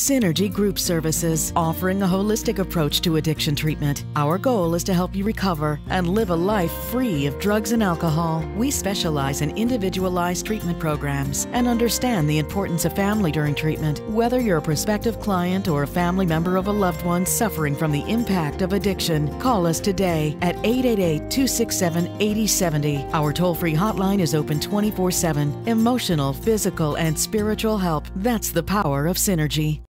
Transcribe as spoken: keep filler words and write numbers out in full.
Synergy Group Services, offering a holistic approach to addiction treatment. Our goal is to help you recover and live a life free of drugs and alcohol. We specialize in individualized treatment programs and understand the importance of family during treatment. Whether you're a prospective client or a family member of a loved one suffering from the impact of addiction, call us today at eight eight eight, two six seven, eight zero seven zero. Our toll-free hotline is open twenty-four seven. Emotional, physical, and spiritual help. That's the power of Synergy.